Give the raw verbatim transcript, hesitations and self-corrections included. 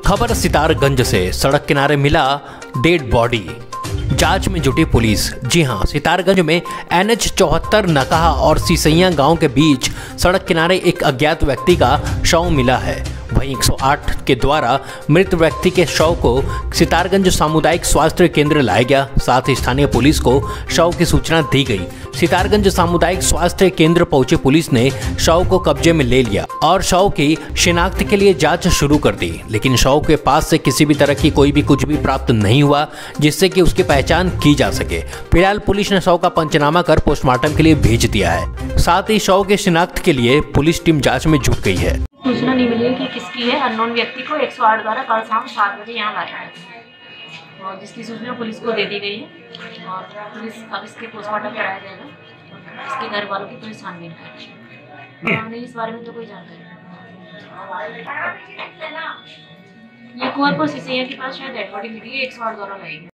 खबर सितारगंज से, सड़क किनारे मिला डेड बॉडी, जांच में जुटी पुलिस। जी हां, सितारगंज में एन एच चौहत्तर नकाहा और सीसैया गांव के बीच सड़क किनारे एक अज्ञात व्यक्ति का शव मिला है। वहीं एक सौ आठ के द्वारा मृत व्यक्ति के शव को सितारगंज सामुदायिक स्वास्थ्य केंद्र लाया गया। साथ ही स्थानीय पुलिस को शव की सूचना दी गई। सितारगंज सामुदायिक स्वास्थ्य केंद्र पहुंची पुलिस ने शव को कब्जे में ले लिया और शव की शिनाख्त के लिए जांच शुरू कर दी, लेकिन शव के पास से किसी भी तरह की कोई भी कुछ भी प्राप्त नहीं हुआ जिससे कि उसकी पहचान की जा सके। फिलहाल पुलिस ने शव का पंचनामा कर पोस्टमार्टम के लिए भेज दिया है। साथ ही शव के शिनाख्त के लिए पुलिस टीम जाँच में जुट गई है। सूचना नहीं मिली कि किसकी है। अननोन व्यक्ति को एक सौ आठ द्वारा कल शाम सात बजे यहाँ लाया है और जिसकी सूचना पुलिस को दे दी गई है और पुलिस अब इसके पोस्टमार्टम कराया जाएगा। इसके घर वालों की पुलिस छानबीन करेगी। नहीं, इस बारे में तो कोई जानकारी नहीं। ये कुंवरपुर सीसैया के पास शायद डेड बॉडी मिली है, एक सौ आठ द्वारा लाई है।